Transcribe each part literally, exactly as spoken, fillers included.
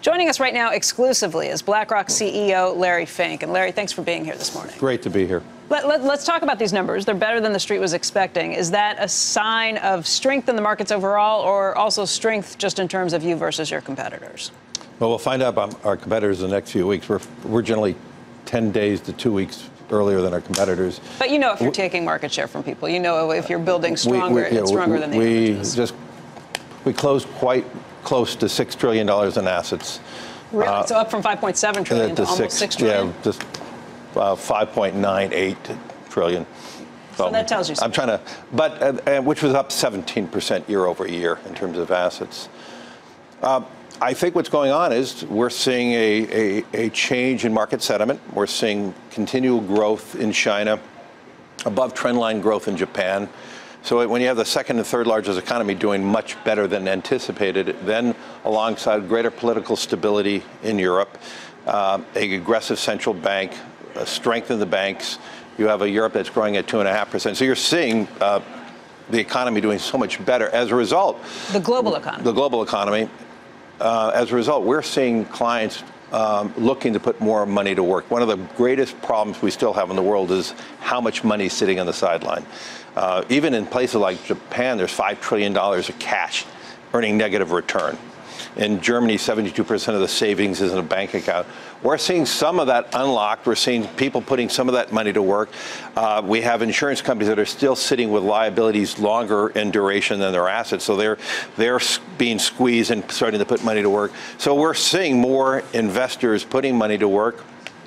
Joining us right now exclusively is BlackRock C E O Larry Fink. And Larry, thanks for being here this morning. Great to be here. Let, let, let's talk about these numbers. They're better than the street was expecting. Is that a sign of strength in the markets overall, or also strength just in terms of you versus your competitors? Well, we'll find out about our competitors in the next few weeks. We're, we're generally ten days to two weeks earlier than our competitors. But you know if you're taking market share from people. You know if you're building stronger, we, we, yeah, it's stronger we, than the we averages. just we closed quite close to six trillion dollars in assets. Really? Uh, so up from five point seven trillion uh, to, to almost six, six trillion? Yeah, just uh, five point nine eight trillion. So, so that tells you something. I'm trying to, but uh, uh, which was up seventeen percent year over year in terms of assets. Uh, I think what's going on is we're seeing a, a, a change in market sentiment. We're seeing continual growth in China, above trendline growth in Japan. So when you have the second and third largest economy doing much better than anticipated, then alongside greater political stability in Europe, uh, an aggressive central bank, a strength in the banks, you have a Europe that's growing at two and a half percent. So you're seeing uh, the economy doing so much better as a result. The global economy. The global economy. Uh, as a result, we're seeing clients um, looking to put more money to work. One of the greatest problems we still have in the world is how much money is sitting on the sideline. Uh, even in places like Japan, there's five trillion dollars of cash earning negative return. In Germany, seventy-two percent of the savings is in a bank account. We're seeing some of that unlocked. We're seeing people putting some of that money to work. Uh, we have insurance companies that are still sitting with liabilities longer in duration than their assets. So they're they're being squeezed and starting to put money to work. So we're seeing more investors putting money to work.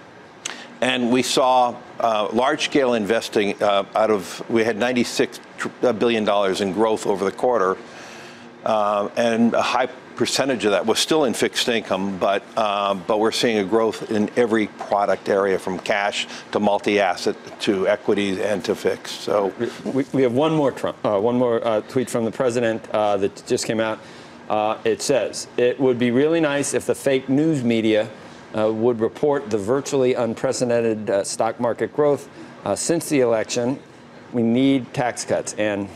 And we saw uh, large-scale investing uh, out of, we had ninety-six billion dollars in growth over the quarter. Uh, and a high percentage of that was still in fixed income, but uh, but we're seeing a growth in every product area, from cash to multi-asset to equities and to fixed. So we, we have one more Trump, uh, one more uh, tweet from the president uh, that just came out. Uh, it says it would be really nice if the fake news media uh, would report the virtually unprecedented uh, stock market growth uh, since the election. We need tax cuts. And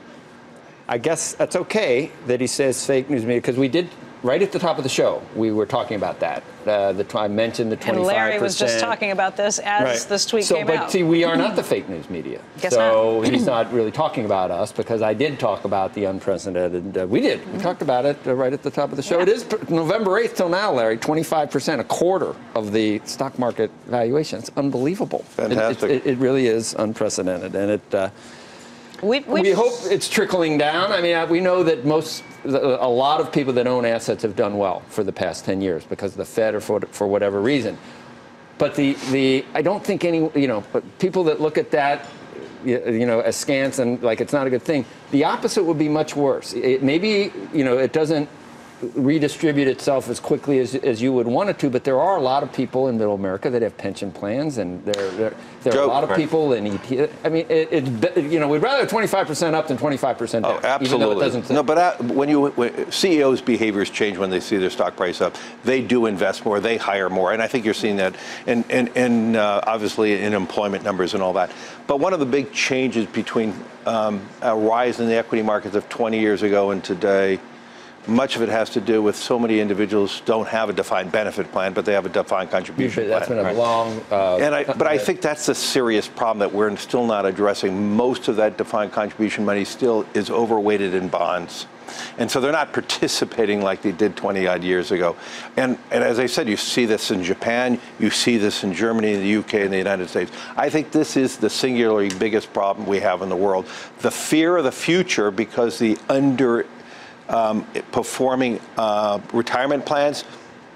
I guess that's okay that he says fake news media, because we did, right at the top of the show, we were talking about that. Uh, the I mentioned the twenty-five percent. And Larry was just talking about this as right. this tweet so, came but out. But see, we are not the fake news media. Guess so not. he's not really talking about us, because I did talk about the unprecedented. Uh, we did. We mm-hmm. talked about it uh, right at the top of the show. Yeah. It is November eighth till now, Larry, twenty-five percent, a quarter of the stock market valuation. It's unbelievable. Fantastic. It, it, it really is unprecedented. And it. Uh, We've, we've, we hope it's trickling down. I mean, we know that most, a lot of people that own assets have done well for the past ten years because of the Fed or for, for whatever reason. But the, the, I don't think any, you know, but people that look at that, you know, askance and like it's not a good thing, the opposite would be much worse. It, maybe, you know, it doesn't redistribute itself as quickly as, as you would want it to, but there are a lot of people in middle America that have pension plans, and there, there, there are a lot of people in E T F. I mean, it, it's, you know, we'd rather have twenty-five percent up than twenty-five percent down. Oh, absolutely. Even though it doesn't. No, but uh, when you when C E Os' behaviors change when they see their stock price up, they do invest more, they hire more, and I think you're seeing that, in, in, in uh, obviously in employment numbers and all that. But one of the big changes between um, a rise in the equity markets of twenty years ago and today, much of it has to do with so many individuals don't have a defined benefit plan, but they have a defined contribution That's plan. been a right. long. Uh, and I, but I think that's a serious problem that we're still not addressing. Most of that defined contribution money still is overweighted in bonds. And so they're not participating like they did twenty odd years ago. And, and as I said, you see this in Japan, you see this in Germany, the U K, and the United States. I think this is the singularly biggest problem we have in the world. The fear of the future, because the under Um, performing uh, retirement plans,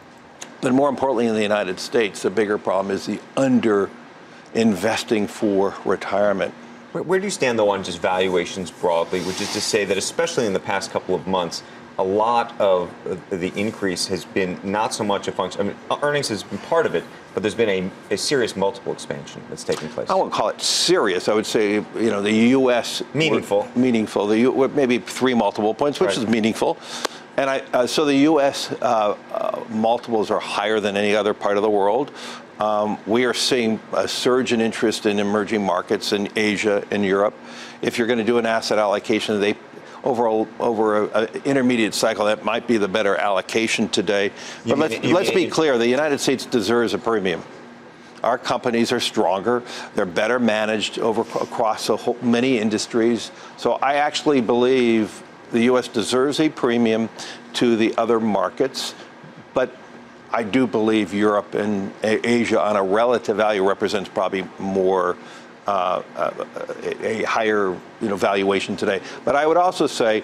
but more importantly in the United States, the bigger problem is the under investing for retirement. Where, where do you stand, though, on just valuations broadly, which is to say that especially in the past couple of months, a lot of the increase has been not so much a function, I mean, earnings has been part of it, but there's been a, a serious multiple expansion that's taking place. I won't call it serious. I would say, you know, the U S meaningful, meaningful. The U, maybe three multiple points, which right. is meaningful. And I, uh, so the U S uh, uh, multiples are higher than any other part of the world. Um, we are seeing a surge in interest in emerging markets in Asia and Europe. If you're going to do an asset allocation, they over a, over an intermediate cycle, that might be the better allocation today. You But mean- let's, you let's mean- be clear, the United States deserves a premium. Our companies are stronger. They're better managed over across a whole, many industries. So I actually believe the U S deserves a premium to the other markets, but I do believe Europe and Asia on a relative value represents probably more uh, a, a higher you know, valuation today. But I would also say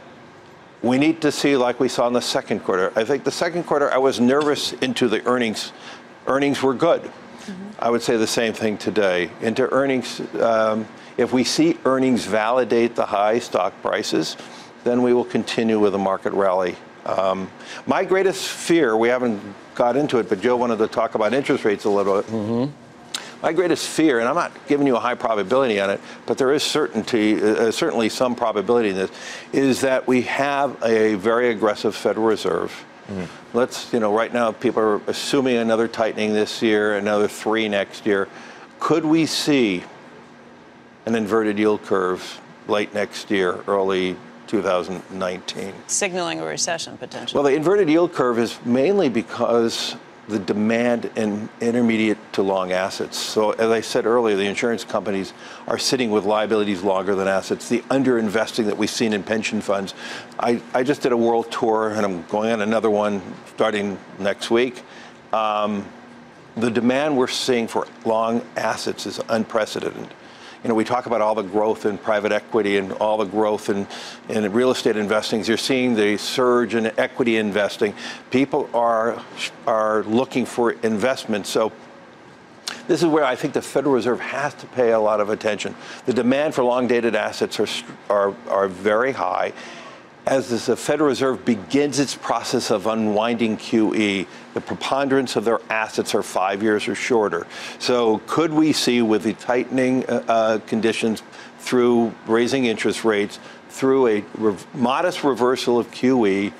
we need to see, like we saw in the second quarter. I think the second quarter I was nervous into the earnings. Earnings were good. Mm-hmm. I would say the same thing today. Into earnings, um, if we see earnings validate the high stock prices, then we will continue with a market rally. Um, my greatest fear, we haven't got into it, but Joe wanted to talk about interest rates a little bit. Mm-hmm. My greatest fear, and I'm not giving you a high probability on it, but there is certainty, uh, certainly some probability in this, is that we have a very aggressive Federal Reserve. Mm-hmm. Let's, you know, right now people are assuming another tightening this year, another three next year. Could we see an inverted yield curve late next year, early two thousand nineteen? Signaling a recession potentially. Well, the inverted yield curve is mainly because the demand in intermediate to long assets. So as I said earlier, the insurance companies are sitting with liabilities longer than assets. The underinvesting that we've seen in pension funds. I, I just did a world tour, and I'm going on another one starting next week. Um, the demand we're seeing for long assets is unprecedented. You know, we talk about all the growth in private equity and all the growth in, in real estate investing. You're seeing the surge in equity investing. People are, are looking for investment. So this is where I think the Federal Reserve has to pay a lot of attention. The demand for long-dated assets are, are, are very high. As the Federal Reserve begins its process of unwinding Q E, the preponderance of their assets are five years or shorter. So could we see, with the tightening uh, conditions through raising interest rates, through a rev- modest reversal of Q E,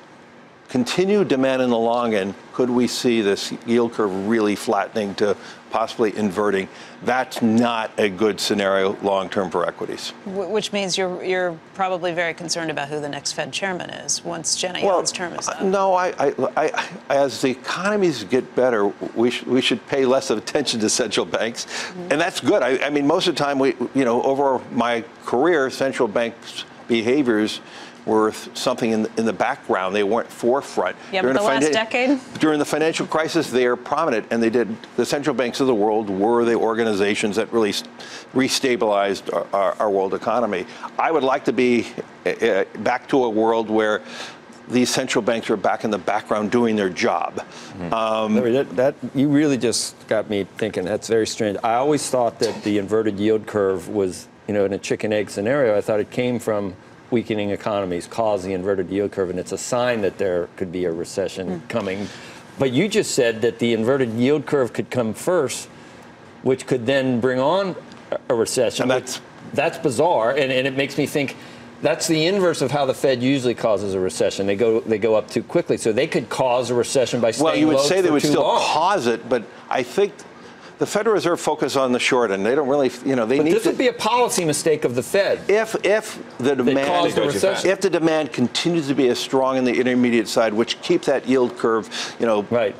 continued demand in the long end, could we see this yield curve really flattening to possibly inverting? That's not a good scenario long-term for equities. Which means you're you're probably very concerned about who the next Fed chairman is once Janet Well, Yellen's term is up. No, I, I, I, as the economies get better, we, sh- we should pay less of attention to central banks, mm-hmm. and that's good. I, I mean, most of the time, we, you know, over my career, central banks' behaviors were something in the, in the background. They weren't forefront. Yeah, but the last finan- decade? During the financial crisis, they are prominent, and they did. The central banks of the world were the organizations that really restabilized our, our, our world economy. I would like to be uh, back to a world where these central banks are back in the background doing their job. Mm-hmm. Um, that, that, you really just got me thinking. That's very strange. I always thought that the inverted yield curve was, you know, in a chicken-egg scenario, I thought it came from weakening economies cause the inverted yield curve, and it's a sign that there could be a recession mm. coming. But you just said that the inverted yield curve could come first, which could then bring on a recession. And that's, that's bizarre, and, and it makes me think that's the inverse of how the Fed usually causes a recession. They go they go up too quickly, so they could cause a recession by staying well, you would low say they for would too still long. cause it, but I think the Federal Reserve focus on the short end. They don't really, you know, they but need this to. would be a policy mistake of the Fed. If if the demand caused a recession. if the demand continues to be as strong in the intermediate side, which keeps that yield curve, you know, right.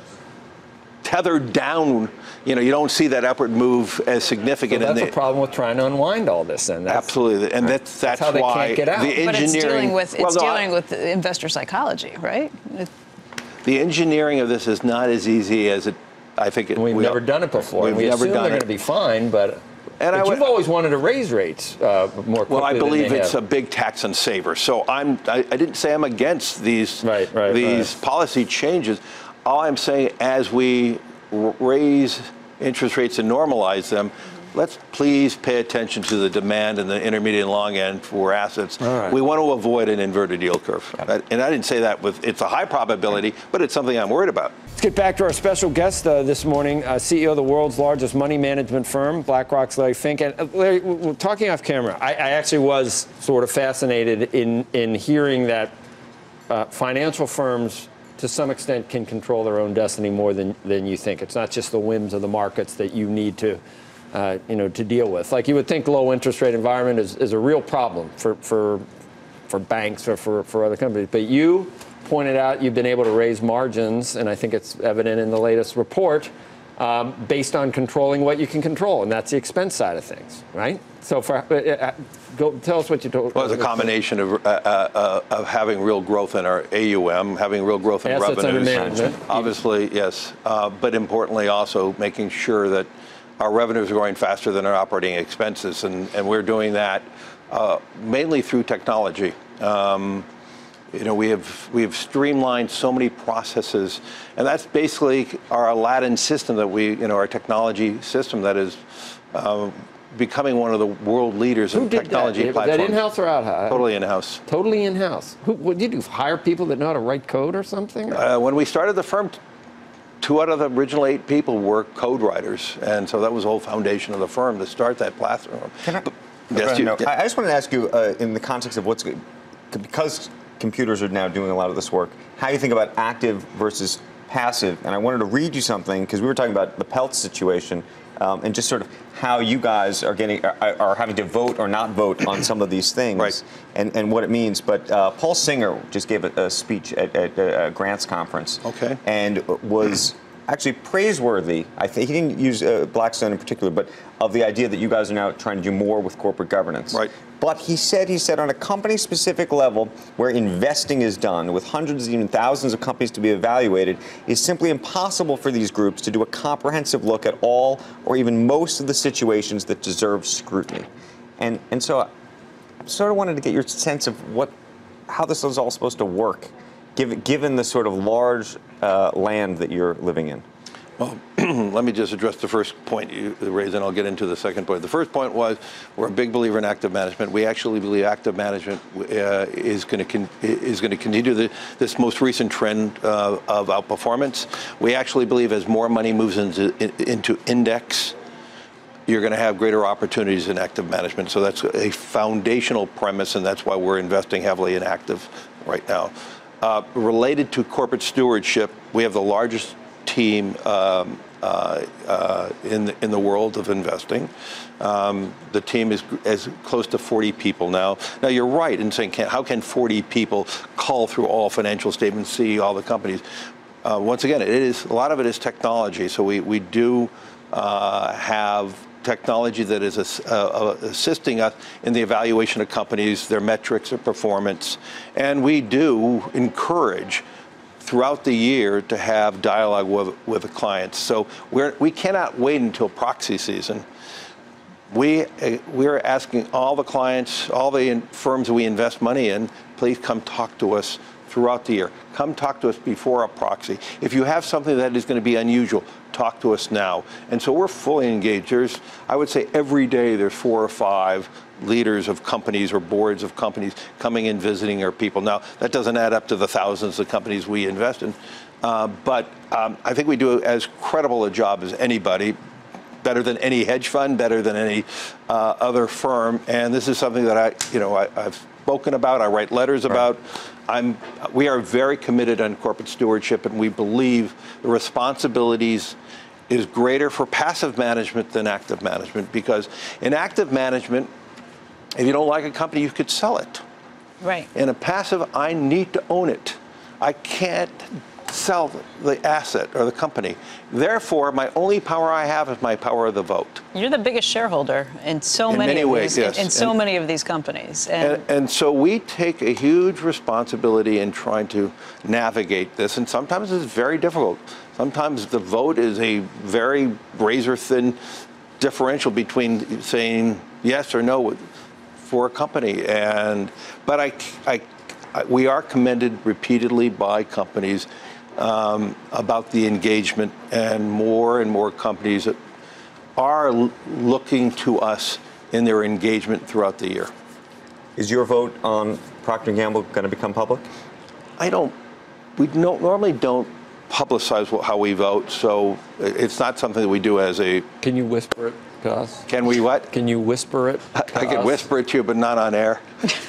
tethered down, you know, you don't see that upward move as significant. So that's in the, a problem with trying to unwind all this. Then that's, absolutely, and that's that's, that's how they why can't get out. the engineering. But it's dealing with it's well, no, dealing I, with investor psychology, right? It, the engineering of this is not as easy as it. I think it, We've we, never done it before. We've we never assume done they're it. going to be fine, but, And but I would, you've always wanted to raise rates uh, more quickly. Well, I believe than they it's have. a big tax on savers. So I'm. I, I didn't say I'm against these right, right, these right. policy changes. All I'm saying, as we r- raise interest rates and normalize them, let's please pay attention to the demand in the intermediate and long end for assets. All right. We want to avoid an inverted yield curve. Okay. And I didn't say that with, it's a high probability, but it's something I'm worried about. Let's get back to our special guest uh, this morning, uh, C E O of the world's largest money management firm, BlackRock's Larry Fink. And uh, Larry, we're talking off camera. I, I actually was sort of fascinated in, in hearing that uh, financial firms, to some extent, can control their own destiny more than, than you think. It's not just the whims of the markets that you need to, uh, you know, to deal with. Like you would think low interest rate environment is, is a real problem for, for for banks or for, for other companies. But you pointed out you've been able to raise margins, and I think it's evident in the latest report, um, based on controlling what you can control, and that's the expense side of things, right? So for, uh, go, tell us what you told. Well, it's a combination of, uh, uh, of having real growth in our A U M, having real growth in Assets under revenues. management. Obviously, yes. Uh, but importantly, also making sure that our revenues are growing faster than our operating expenses, and, and we're doing that uh, mainly through technology. Um, you know, we have we have streamlined so many processes, and that's basically our Aladdin system that we, you know, our technology system that is uh, becoming one of the world leaders Who in did technology that? platforms. Was that in-house or out? Totally in-house. Totally in-house. Who, what did you do? Hire people that know how to write code or something? Uh, when we started the firm, two out of the original eight people were code writers, and so that was the whole foundation of the firm to start that platform. Can I, But- yes, yes, you- no, yeah. I I just wanted to ask you, uh, in the context of what's good, because computers are now doing a lot of this work, how you think about active versus passive. And I wanted to read you something, because we were talking about the Peltz situation, um, and just sort of how you guys are getting are, are having to vote or not vote on some of these things, Right. and, and what it means. But uh, Paul Singer just gave a, a speech at, at a Grants conference, Okay. and was actually praiseworthy. I think he didn't use uh, Blackstone in particular, but of the idea that you guys are now trying to do more with corporate governance. Right. But he said, he said, on a company-specific level where investing is done, with hundreds, even thousands of companies to be evaluated, it's simply impossible for these groups to do a comprehensive look at all or even most of the situations that deserve scrutiny. And and so I sort of wanted to get your sense of what, how this is all supposed to work, given, given the sort of large uh, land that you're living in. Well, let me just address the first point you raised, and I'll get into the second point. The first point was we're a big believer in active management. We actually believe active management uh, is going to con- is going to continue the, this most recent trend uh, of outperformance. We actually believe as more money moves into into index, you're going to have greater opportunities in active management. So that's a foundational premise, and that's why we're investing heavily in active right now. Uh, related to corporate stewardship, we have the largest team um, uh, uh, in the, in the world of investing. Um, the team is as close to forty people now. Now you're right in saying, can, how can forty people cull through all financial statements, see all the companies? Uh, once again, it is a lot of it is technology. So we we do uh, have technology that is uh, uh, assisting us in the evaluation of companies, their metrics, their performance, and we do encourage throughout the year to have dialogue with, with the clients. So we're, we cannot wait until proxy season. We, uh, we're asking all the clients, all the in, firms we invest money in, please come talk to us throughout the year. Come talk to us before a proxy. If you have something that is going to be unusual, talk to us now. And so we're fully engaged. There's, I would say every day there's four or five leaders of companies or boards of companies coming and visiting our people. Now, that doesn't add up to the thousands of companies we invest in, uh, but um, I think we do as credible a job as anybody, better than any hedge fund, better than any uh, other firm, and this is something that I, you know, I, I've spoken about, I write letters about. I'm, we are very committed on corporate stewardship, and we believe the responsibilities is greater for passive management than active management, because in active management, if you don't like a company, you could sell it. Right. In a passive, I need to own it. I can't sell the asset or the company. Therefore, my only power I have is my power of the vote. You're the biggest shareholder in so In many, many of ways, these, yes. in so And- many of these companies. And, And, and so we take a huge responsibility in trying to navigate this, and sometimes it's very difficult. Sometimes the vote is a very razor-thin differential between saying yes or no for a company. And but I, I, I we are commended repeatedly by companies um, about the engagement, and more and more companies that are l- looking to us in their engagement throughout the year. Is your vote on Procter and Gamble going to become public? I don't, we no, normally don't publicize wh- how we vote, so it's not something that we do as a, Can you whisper it to us? can we what? Can you whisper it to I can us? whisper it to you, but not on air.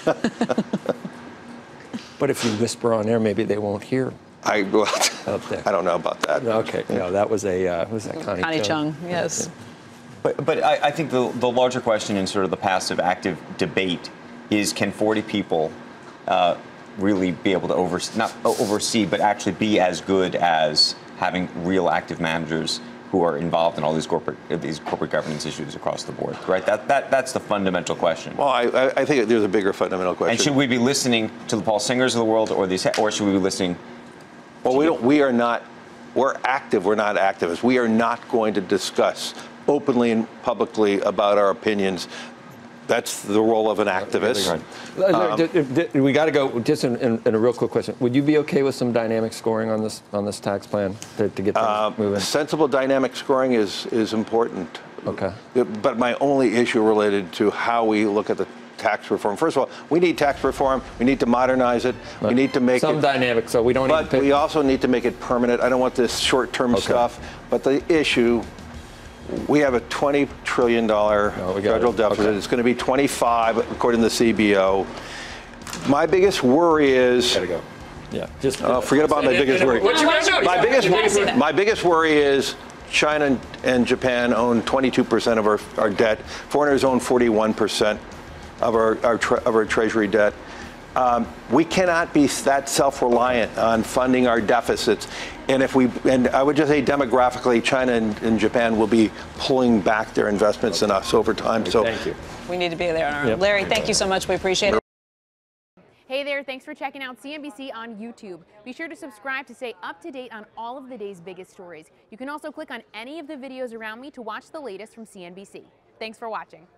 But if you whisper on air, maybe they won't hear. I, well, Up there. I don't know about that. Okay, no, that was a, uh, who was that, Connie, Connie Chung, yes. But, but I, I think the, the larger question in sort of the passive active debate is, can forty people uh, really be able to oversee, not oversee, but actually be as good as having real active managers who are involved in all these corporate these corporate governance issues across the board, right? That that that's the fundamental question. Well, I, I think there's a bigger fundamental question. And should we be listening to the Paul Singers of the world, or these, or should we be listening? Well, we don't. We are not. We're active. We're not activists. We are not going to discuss openly and publicly about our opinions. That's the role of an activist. Um, we got to go just in, in, in a real quick question. Would you be okay with some dynamic scoring on this on this tax plan to, to get things uh, moving? Sensible dynamic scoring is is important. Okay. But my only issue related to how we look at the tax reform. First of all, we need tax reform. We need to modernize it. But we need to make some it, dynamic, so we don't. But even pick. we also need to make it permanent. I don't want this short-term okay. stuff. But the issue. We have a twenty trillion dollars no, federal deficit. Okay. It's going to be twenty-five, according to the C B O. My biggest worry is. Gotta go. Yeah. Just uh, forget about my biggest worry. What you know? My biggest, my biggest worry is China and Japan own twenty-two percent of our, our debt. Foreigners own forty-one percent of our, our tre- of our treasury debt. Um, we cannot be that self-reliant on funding our deficits. And if we, and I would just say demographically, China and, and Japan will be pulling back their investments in us over time. Okay, so thank you. We need to be there on our own. Yep. Larry, thank you so much. We appreciate it. Hey there, thanks for checking out C N B C on YouTube. Be sure to subscribe to stay up to date on all of the day's biggest stories. You can also click on any of the videos around me to watch the latest from C N B C. Thanks for watching.